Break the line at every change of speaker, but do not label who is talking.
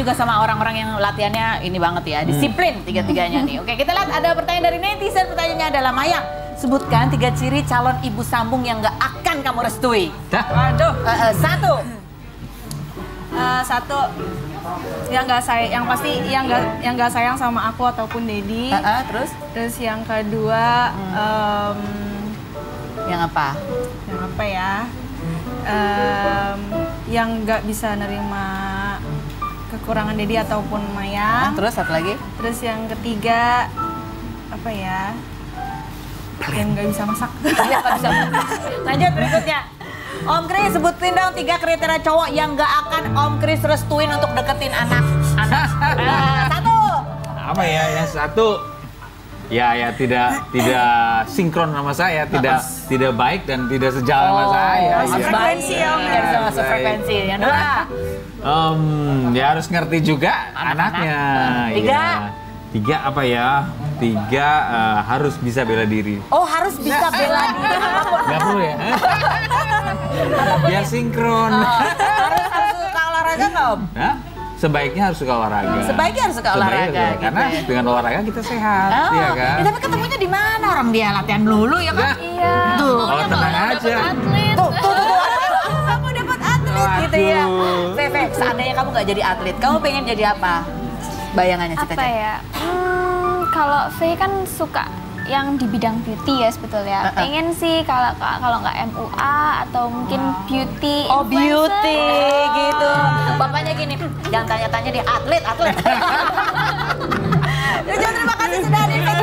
juga sama orang-orang yang latihannya ini banget ya, disiplin tiga-tiganya nih. Oke, kita lihat ada pertanyaan dari netizen. Pertanyaannya adalah, Maya, sebutkan 3 ciri calon ibu sambung yang gak akan kamu restui.
Waduh.
Satu,
yang pasti yang nggak sayang sama aku ataupun Dedi. Terus yang kedua,
yang apa?
Yang apa ya? Yang nggak bisa nerima kekurangan Dedi ataupun Maya.
Terus satu lagi?
Terus yang ketiga, apa ya? Yang nggak bisa masak.
Iya, nggak bisa masak. Lanjut berikutnya. Om Kris, sebutin dong 3 kriteria cowok yang gak akan Om Kris restuin untuk deketin anak. Satu.
Apa ya? Yang satu, ya tidak sinkron sama saya, tidak baik dan tidak sejalan sama saya.
Frekuensi ya Om.
Harus masuk frekuensi. Yang dua.
Ya harus ngerti juga anaknya.
3.
Ya. 3 apa ya? 3 harus bisa bela diri.
Oh, harus bisa bela diri.
Nggak perlu ya? Biar sinkron.
Harus suka olahraga nggak, Om?
Hah? Sebaiknya harus suka olahraga.
Sebaiknya harus suka olahraga. Gitu.
Karena dengan olahraga kita sehat, iya kan?
Ya, tapi ketemunya di mana? Orang dia latihan melulu ya kan?
Iya.
Tuh.
Oh, tenang aja.
Tuh. Kamu dapat atlet gitu ya. Feve, seandainya kamu nggak jadi atlet, kamu pengen jadi apa? Bayangannya cita-cita.
Apa ya? Kalau Faye kan suka yang di bidang beauty ya sebetulnya. Pengen sih kalau nggak MUA atau mungkin beauty.
Oh, beauty gitu. Bapaknya gini, jangan tanya-tanya dia atlet. Terima kasih sudah hadir.